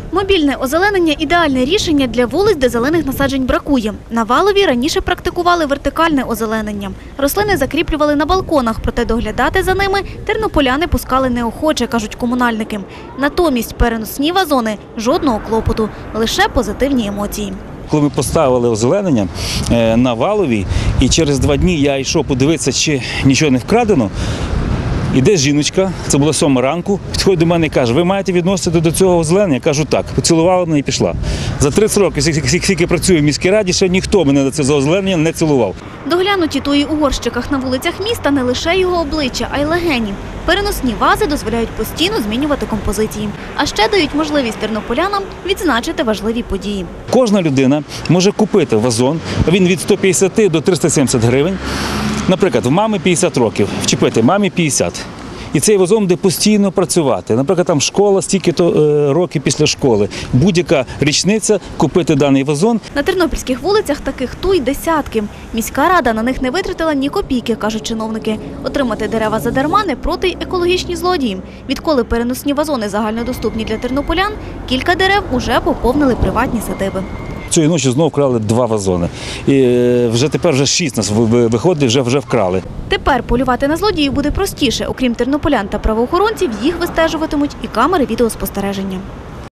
Мобільне озеленення – ідеальне рішення для вулиць, де зелених насаджень бракує. На Валові раніше практикували вертикальне озеленення. Рослини закріплювали на балконах, проте доглядати за ними тернополяни пускали неохоче, кажуть комунальники. Натомість переносні вазони – жодного клопоту, лише позитивні емоції. Коли ми поставили озеленення на Валовій, і через 2 дні я йшов подивитися, чи нічого не вкрадено, іде жіночка, це було 7 ранку, підходить до мене і каже: ви маєте відносити до цього озеленення? Я кажу: так. Поцілувала мене і пішла. За 30 років, скільки працюю в міській раді, ще ніхто мене на це озеленення не цілував. Доглянуті туї у горщиках на вулицях міста не лише його обличчя, а й легені. Переносні вази дозволяють постійно змінювати композиції. А ще дають можливість тернополянам відзначити важливі події. Кожна людина може купити вазон, він від 150 до 370 гривень. Наприклад, в мами 50 років, вчепити мамі 50. І цей вазон буде постійно працювати. Наприклад, там школа, стільки-то років після школи. Будь-яка річниця – купити даний вазон. На тернопільських вулицях таких туй десятки. Міська рада на них не витратила ні копійки, кажуть чиновники. Отримати дерева задарма не проти й екологічні злодії. Відколи переносні вазони загальнодоступні для тернополян, кілька дерев уже поповнили приватні садиби. Цієї ночі знову вкрали 2 вазони. І тепер 6 нас виходить, вже вкрали. Тепер полювати на злодіїв буде простіше. Окрім тернополян та правоохоронців, їх вистежуватимуть і камери відеоспостереження.